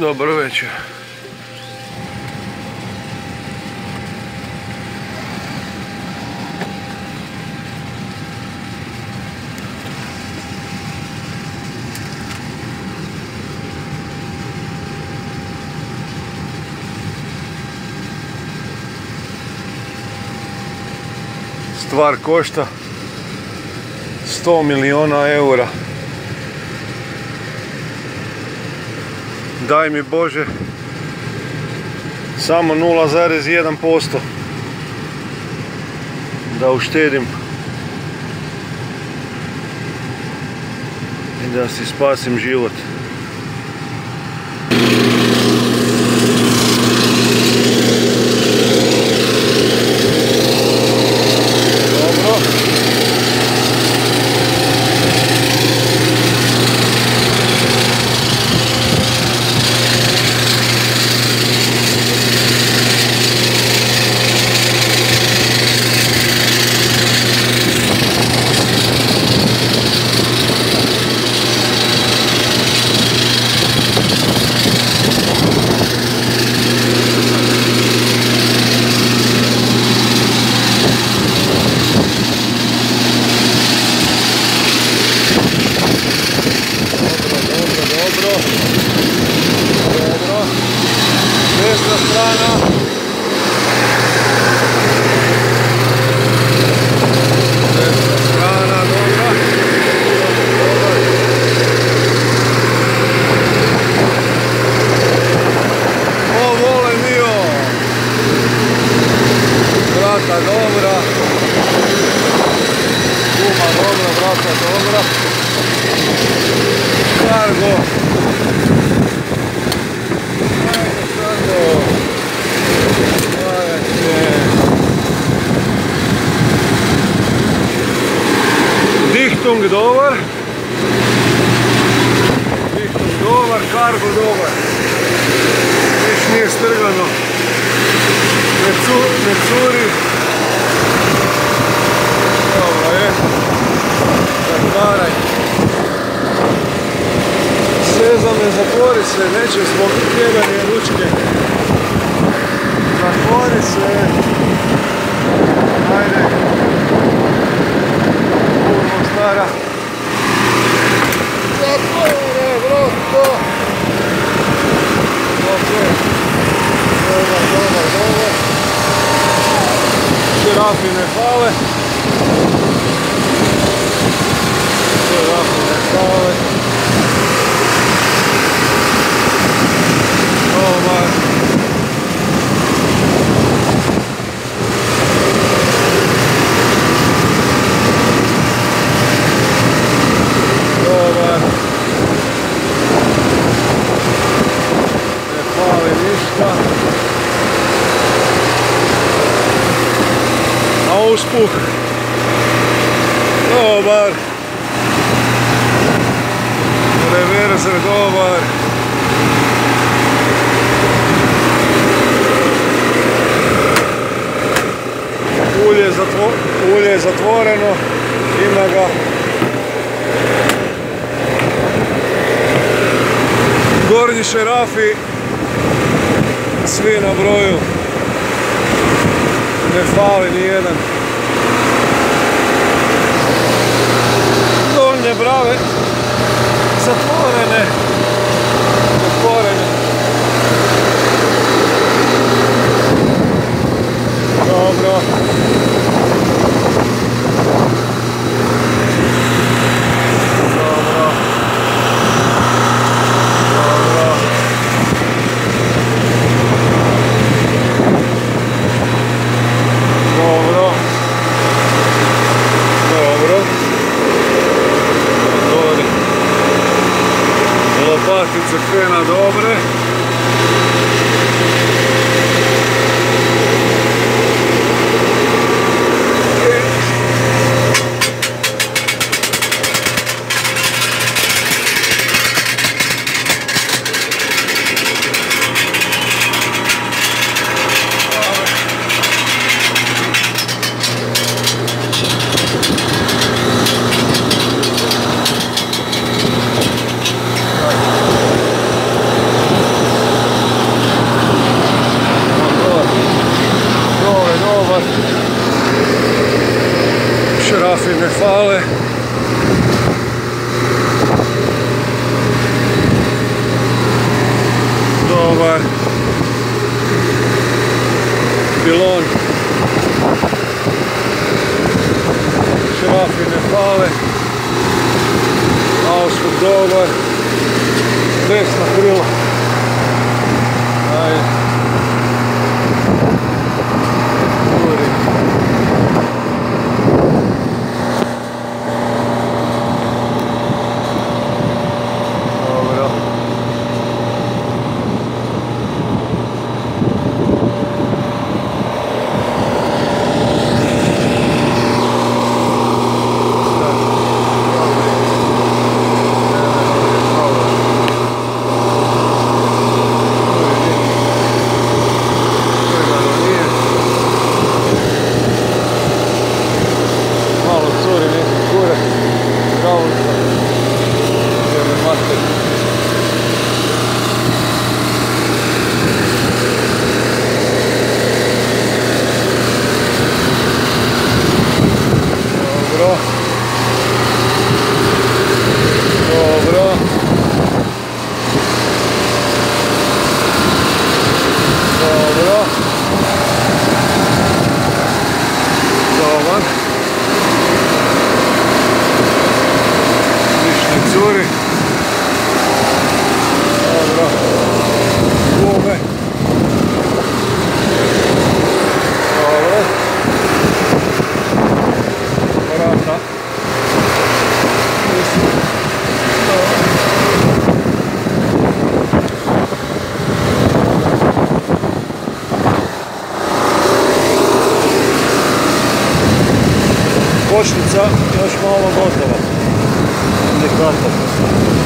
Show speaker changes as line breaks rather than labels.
Dobro večer. Stvar košta 100 milijuna eura. Daj mi Bože samo 0,1% da uštedim i da si spasim život. Desna strana. Desna strana, dobra. O, vole mio. Vrata dobra. Guma dobra, vrata dobra. Cargo. Dichtung dobar. Dichtung dobar, kargo dobar. Viš nije strgano. Ne curi. Dobro je. Zatvaraj. Sezame, zatvori se, neće zbog pjeganje ručke. Zatvori se. Ajde. Kurvo stara. Zatvore, broto. Dobar. Žirafi ne fale. Žirafi ne fale. Dobar. Dobar. Ne fali ništa. Auspuh. Dobar. Reverser dobar. Ulje je zatvoreno, ima ga. Gornji šerafi, svi na broju, ne fali ni jedan. Donje brave, zatvorene. Dobro. Lopatice krena dobre. ne fale. Dobar. Pilon. Šrafi ne fale. Auspuh dobar. Desno krilo. Ajde. Curi. Dobro. Curi. Dobro. Gume. Dobro. Vrata. Kočnica još malo gotova. Indikator.